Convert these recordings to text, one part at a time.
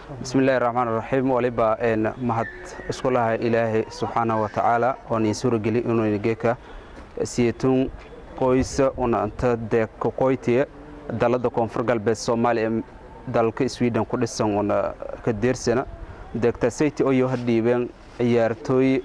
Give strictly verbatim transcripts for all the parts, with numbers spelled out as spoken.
بسم الله الرحمن الرحيم ولبا إن مهد اسكولها إلهي سبحانه وتعالى ونيسور جلي إنه يجيك سيتون قويس ونا أنت دك قويتي دلدا كونفر قلب الصومالي دالك سويدن كردستان ونا كدير سنة دك تسيتي أو يهدي بين يارتوي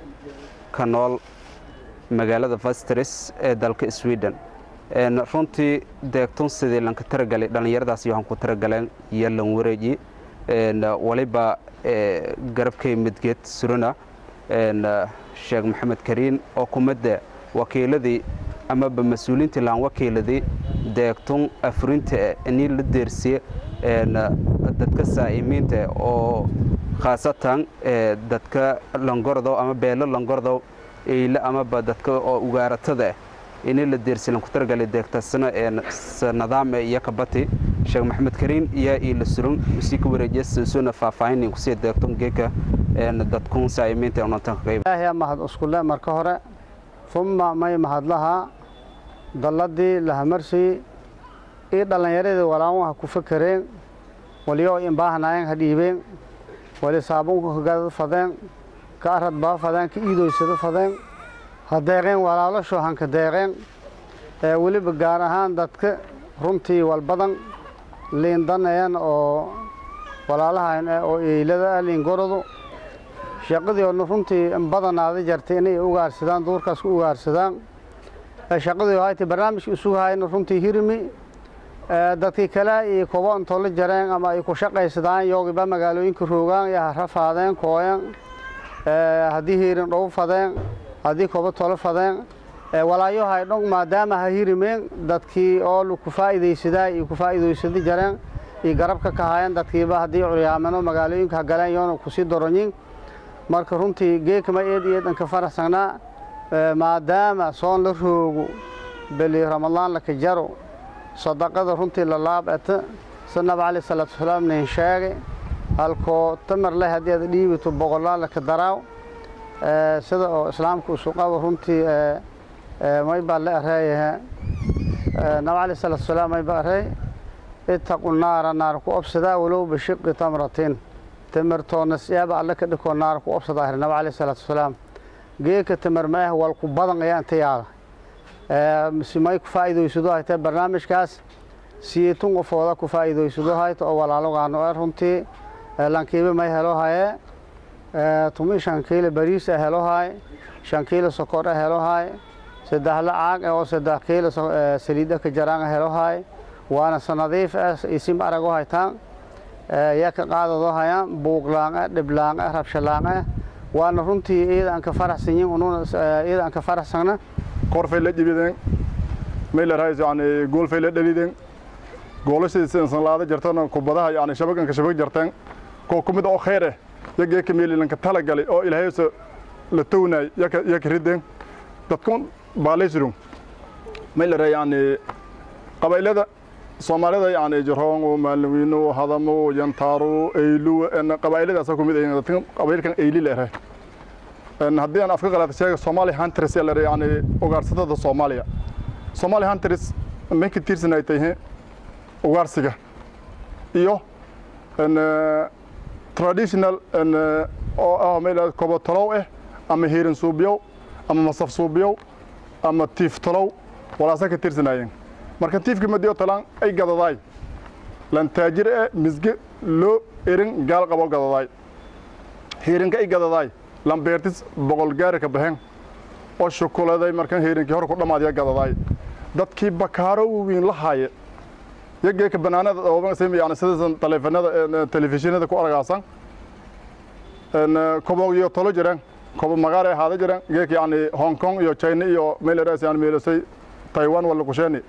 كانال مقالة فاسترس دالك سويدن إن رنتي دك تنصدي لأنك ترجع لأن يرداس يوم كترجعين يلا ورجي إن ولبا قربكي مدجت سرنا إن الشيخ محمد كريم أو كمدة وكيل ذي أما بمسؤولين تلان وكيل ذي دكتون أفرنت إني للدرسية إن دتك سائمين ت أو خاصة دتك لانجردو أما بيلا لانجردو إلا أما بدتك أو وجارت ذا إني للدرسية لان كتر قال دكتور السنة إن نظام يكبتي الشيخ محمد كريم يا إلى السرون مسيك ورجس سنة فافين يقصي دكتور جيكا إن دتكون سائمين ت أو نتنقيب. هي مهد أسكول مركهرة ثم ما يمهد لها دلدي لها مرسي إيه دلنا يريد ولاؤها كفكرين وليو إنباهناين هديبين ولسابون كجاد فدان كأرد با فدان كإيدو يصير فدان هداعين ولا شو هنك داعين ولي بجارهان دتك رنتي والبدن لين دنيان أو ولا لها أو إلى لين جردو shaqadii oo runtii in badan aad jartay inay u gaarsadaan doorkaas u gaarsadaan shaqadii oo ay tahay barnaamijka isugu hayno runtii hirmi dadkii kale iyo koobo inta la jareen ama ay ku shaqaysadaan yoogiba magaalooyinka roogaan iyo rafaadeen kooyan hadii hirin dhow fadeen hadii koobo tolo fadeen walaayo hay dhong maadaama ha hirmeen dadkii oo lu ku faa'iideysaday iyo ku faa'iideysaday jareen iyo garabka ka hayaan dadkiiba hadii curiyaamano magaalooyinka galeen yoona ku sii doronyin marka runtii geeka ma eed iyo dhanka faraxsanaa maadaama soon la roogo bili ramadaan la ka jaro sadaqada runtii la laabata sanaba ali sallallahu alayhi wasallam nin sheegay halko tamar la hadii aad dhiibto boqolaal ka daraaw sida oo islaamku soo qabo runtii may baa la areeyahay naba ali sallallahu alayhi wasallam may baa areey ittaqu naara naar ku absada walow bi shiqqi tamratin تمرتون السيابة على كده كون نار كوب صداهر النبي عليه الصلاة والسلام جيك تمر ماه والقبضان يا انتيار مسمى كفايدة يسودها هاي برنامج كاس سيتون وفوضى كفايدة يسودها هاي أول على عنوان رنتي لانكيبه ما هلو هاي تومي شانكيل باريس هلو هاي شانكيل سكر هلو هاي سدهلا عاق أو سدهكيل سليدة كجران هلو هاي وأنا سنضيف اسم أرجو هاي تان يا كقاعدة هاي بوغلانة دبلانة ربشلانة وأنا رنتي إذا أنك فرح سنين ونون إذا أنك فرح سنة كور في اللي جبيدين ميل رايز يعني جول في اللي جبيدين جول سيد سن لاده جرتنا كوبدها يعني شبك أنك شبك جرتين كو كمد أو خيره يجي كميل إنك تلا قالي أو إلى هيس لتونا يك يك ردين تكون باليسرون ميل راي يعني قبائل هذا Soomaalida yani jirhoon oo maalwiino hadamo yantaaro eeylu in qabaylada soo kumid ay dadkan qabaylkan eeyli leeyahay in hadii aan afka qalaad sheego Soomaali hunters la yani ugaarsatada Soomaaliya Soomaali hunters ma ka tirsanay tahay ugaarsiga iyo in traditional in oo ah meel koobo talow ah ama heerin suubiyo ama masaf suubiyo ama tiif talow wala sa ka tirsanayeen marka tiifki madiyo talaan ay gadaday lan taajir ee misge loo erin gaal qabo gadaday heerinka ay gadaday lan beertis boqol gaar ka baxeen oo shokoladay markan heerinkii hor ku dhamaadiya gadaday dadkii bakaaro weyn la haaye yaga ka banaanada oo ban sameeyay aan sidoo taleefanada telefishinada ku argaasan en kobo iyo tolo jireen kobo magaare haada jireen geek yaani Hong Kong iyo China iyo meel raas yaani meelasay Taiwan wala ku sheeni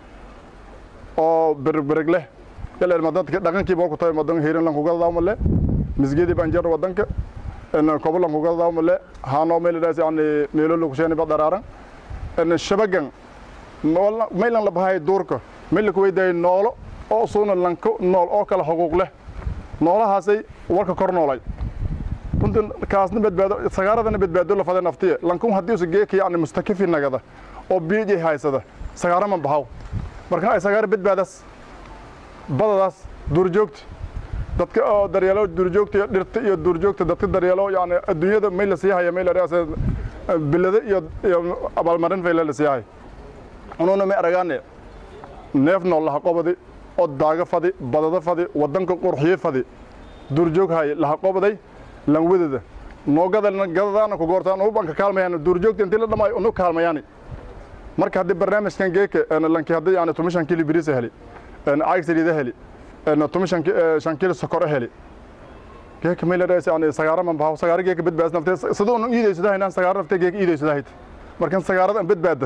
oo berberegle yalla madadka dhaqankii baa ku tahay madan heerin lan ku galdaa male misgeedi baan jar wadanka in kobo lan ku galdaa male haano meel raas yaani meelo lagu sheeni ba daraaran in shabagan nool meelan la bahay doorka meel ku weyday noolo oo suuna lanko nool oo kala xuquuq leh noolahaasay warka kor noolay kuntan kaasna badbaado sagaaradana badbaado la faday naftiye lankun hadii uu geek yaani mustakifi nagada oo biiji haysada sagaara man bahaw marka ay sagaar badbaadas badadaas duurjoogta dadka oo daryeelo duurjoogta dhirta iyo duurjoogta dadka daryeelo yani adduunyada meel la siihayo meel raas bilada iyo abaalmarin fayla la siihayo anuna ma aragane neef nool la qabadi oo daaga fadi badada fadi wadanka qurxiye fadi duurjoog hay la qabday lan wadada noogadana gadadana ku goortaan oo banka kaalmayaan duurjoogta intii la dhamay oo kaalmayaan marka hadii barnaamijkan geeka ana lanki hadii aan tumishan kili bariis heli ana aagsiida heli ana tumishan shan kilo sokor heli geeka meel raas aan sagaara man baa sagaara geeka badbaas naftay sidoo uu iideysada inaan sagaara naftay geeka iideysada hayt markan sagaarada badbaada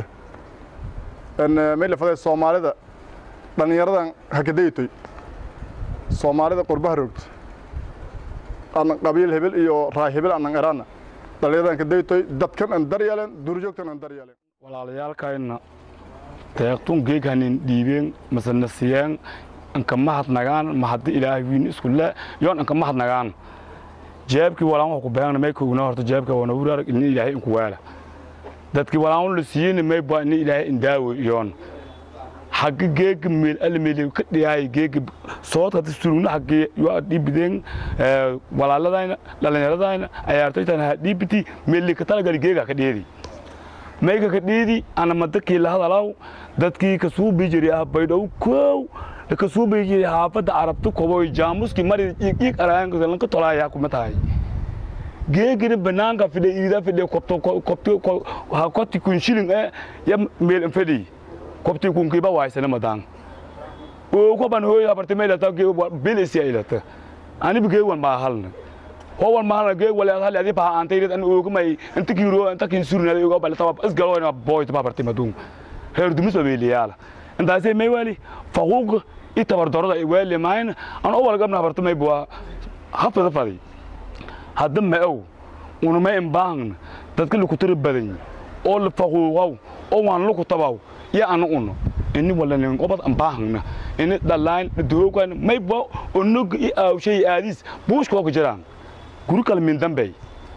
ana meel faday Soomaalida dhalinyaradan hakadaytay Soomaalida qurbaha roogta ana qabiil hebel iyo raay hebel aan qarana dhalinyaradan kadaytay dadkan aan daryeelan duurjoogtan aan daryeelan walaalayaalkayna deeqtun geeganin dhiibeen masanasiyeen anka mahad nagaan mahad ilaahay wiin isku la yoon anka mahad nagaan jeebki walaan wax ku baahan may koogna horta jeebka wana wuraar in ilaahay inku waala dadki walaan la siiyeen may baa in ilaahay indaawo yoon حق جيك ميل الميل كدي هاي جيك صوت هتسترون حق يو دي بدين ولا لا داينا لا لا داينا أيارتي تنا دي بتي ميل كتلا قال جيك كدي دي ميك كدي دي أنا متكي لهذا لاو دتكي كسو بيجري أبيدو كوو كسو بيجري هافد عربتو كوبوي جاموس كي مري يك أراين كذلك كتلا يا كومتاي جيك إن بنانك في ده إذا في ده كوبتو كوبتو هاكوتي كونشيلين إيه يا ميل فدي كوبتي كون كيبا وايسنا مدان وكوبان هو أبرتمي لا تاكي بيلسي إلته أنا بجي وان باهلنا هو وان باهلنا جي ولا هذا اللي بها أنت يريد أن أوكما أنت كيرو أنت كينسورنا يوقع بلا تبى بس قالوا أنا بوي تبى أبرتمي دون هيردو مش بيليالا أنت عايز ما يوالي فوق يتبر دورة يوالي معين أنا أول قبل أبرتمي بوا حفظ فادي هذا ما أو ونما إنبان تذكر كتير بدني أول فوق أو وان لو كتبوا يا أنا أنو إني ولا نقبض أمباهنا إني دلائل دوغان ما يبغى أنوك أو شيء عاديس بوش كوك جران كل من دمبي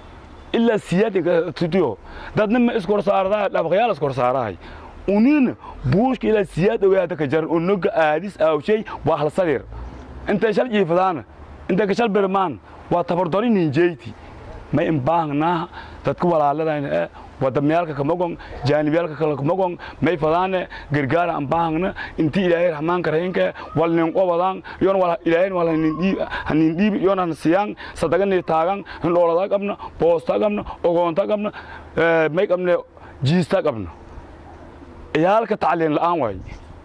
إلا سيادة تديو ده نما إسكور ساردا لا بغيال إسكور ساراي ونين بوش إلا سيادة ويا تكجر أنوك عاديس أو شيء وأهل صغير أنت شال جيفلان أنت كشال برمان وتبردوري نيجيتي ما إمباهنا تذكر على الله ودميالك كمجون جانبيالك كمجون ما يفلان غرغار أمباهنا أنتي إلهي رحمن كرهينك ولا نقوى يون ولا إلهي ولا نندي هندي يون السيان صدقني نتاعن هنلولا كمنا بوستا كمنا أوغونتا كمنا ميك كمنا جيستا كمنا إيالك تعلين الآن واي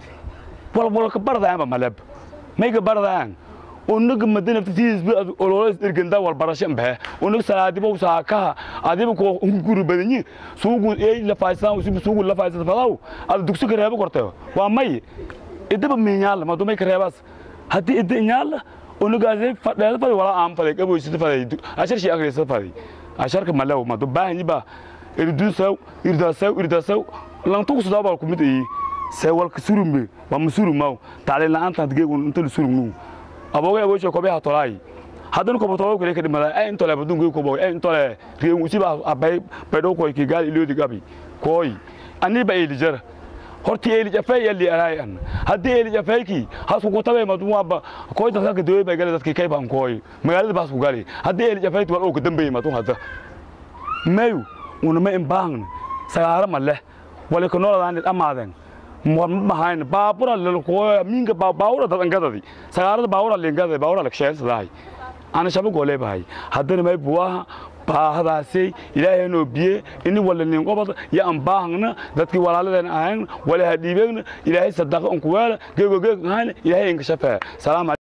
ولا ولا كبردا أما ملب ميك بردا ونق مدينة تيجي أولوس إرجندا والبرشام به ونق سعادي بو ساكها عادي بكو كورو بدني سوق إيه لفايسان وسيب سوق لفايسان فلاو على دكتور كريبا كرتة وامي إذا بمينيال ما دومي كريباس هدي إذا نيال ونق عادي فلا فلا ولا عام فلا كابو يصير فلا عشر شيء أغريس فلا عشر كملاو ما دوباه يبا إردوساو إرداساو إرداساو لان توكس دابا كمية سوال كسورم بي ومسورم ماو تعلن أنت تجي وأنت السورم أبوه أبوه شو كبيه هتلاقي هذا نكبر طلعوا كله كده ملا أي أنت لا بدون كي كبوا أي أنت لا ريم وسيبه أبي بدو كوي كي قال إلو دقابي كوي أني بقى اللي جرى هرتي اللي جفاي اللي أراي أنا هدي اللي جفاي كي هاسو كتابة ما تموا أبا كوي تلاقي كدوي بقى قال كي كي بام كوي ما قال بس وقالي هدي اللي جفاي تقول أوك دم بي ما تون هذا مايو ونما إمبان سعر ماله ولا كنولا عن الأمازن مهين باورا للقوة مين باورا تانجدا دي سعر باورا لينجدا باورا لكشين سداي أنا شابو قولي بهاي هذا ما يبوها bahada say ilaahay no biye in wala nin qobad ya am baahna dadkii walaaladeen ahayn wala hadiibeen ilaahay sadaqa on ku wala geego geego ahayn ilaahay in ka shafaa salaam